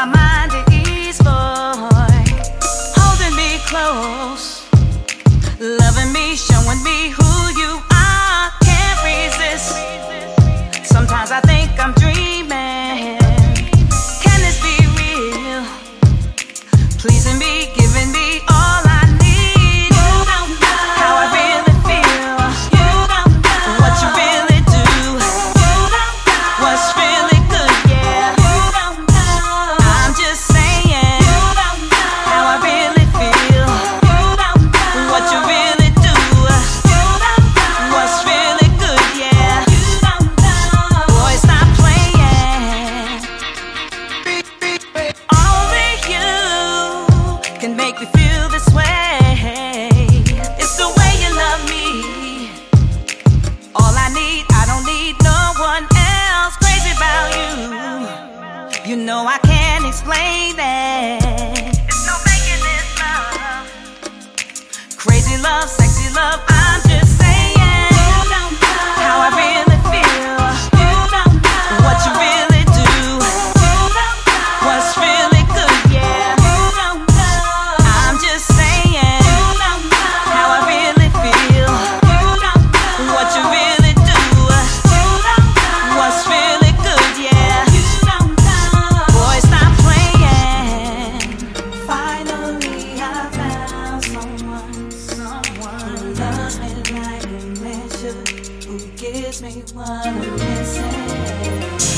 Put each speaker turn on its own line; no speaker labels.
my mind at ease, boy. Holding me close, loving me, showing me who you are. Can't resist. Sometimes I think I'm dreaming. Can this be real? Pleasing me, giving me all I need. You don't know how I really feel. You don't know what you really do. You don't know what's really good, yeah. You don't know. I'm just saying. You don't know how I really feel. You don't know what you really do. You don't know what's really good, yeah. You don't know. Boy, stop playing. Only you can make me feel this way. It's the way you love me. All I need, I don't need no one else. Crazy about you. You know I can't explain it. It's no faking this love. Crazy love, sexy love, I'm just saying. You don't know how I really feel. You don't know what you really do. You don't know what's really good, yeah. You don't know. I'm just saying. You don't know how I really feel. You don't know what you really do. You don't know what's really good, yeah. You don't know. Boy, stop playing. Finally, I found someone who loves me like a man should, who gives me what I'm missing.